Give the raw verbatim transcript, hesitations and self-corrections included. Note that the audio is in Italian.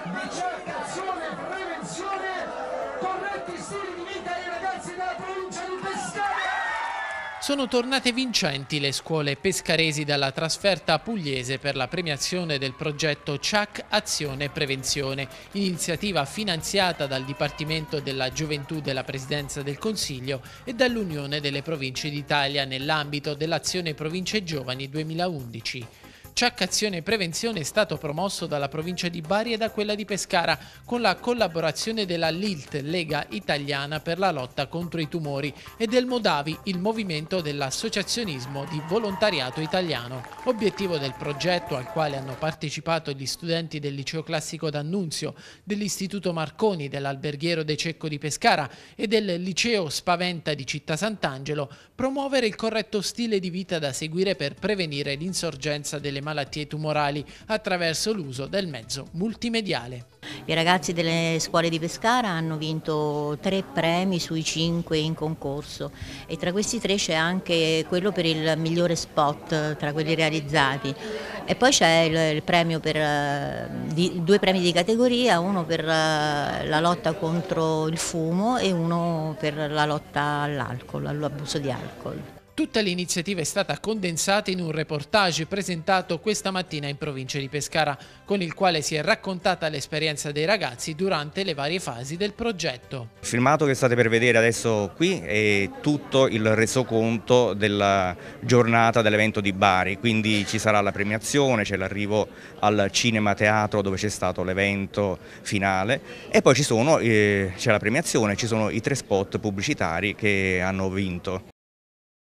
Ricercazione, prevenzione, corretti stili di vita ai ragazzi della provincia di Pescara. Sono tornate vincenti le scuole pescaresi dalla trasferta pugliese per la premiazione del progetto C A C Azione Prevenzione, iniziativa finanziata dal Dipartimento della Gioventù della Presidenza del Consiglio e dall'Unione delle Province d'Italia nell'ambito dell'Azione Province Giovani duemilaundici. C A C Azione Prevenzione è stato promosso dalla provincia di Bari e da quella di Pescara con la collaborazione della L I L T, Lega Italiana per la lotta contro i tumori, e del Modavi, il movimento dell'associazionismo di volontariato italiano. Obiettivo del progetto, al quale hanno partecipato gli studenti del Liceo Classico d'Annunzio, dell'Istituto Marconi, dell'Alberghiero De Cecco di Pescara e del Liceo Spaventa di Città Sant'Angelo, promuovere il corretto stile di vita da seguire per prevenire l'insorgenza delle malattie tumorali attraverso l'uso del mezzo multimediale. I ragazzi delle scuole di Pescara hanno vinto tre premi sui cinque in concorso e tra questi tre c'è anche quello per il migliore spot tra quelli realizzati, e poi c'è il, il premio per eh, di, due premi di categoria, uno per eh, la lotta contro il fumo e uno per la lotta all'alcol, all'abuso di alcol. Tutta l'iniziativa è stata condensata in un reportage presentato questa mattina in provincia di Pescara, con il quale si è raccontata l'esperienza dei ragazzi durante le varie fasi del progetto. Il filmato che state per vedere adesso qui è tutto il resoconto della giornata dell'evento di Bari, quindi ci sarà la premiazione, c'è l'arrivo al Cinema Teatro dove c'è stato l'evento finale e poi ci sono, eh, c'è la premiazione, ci sono i tre spot pubblicitari che hanno vinto.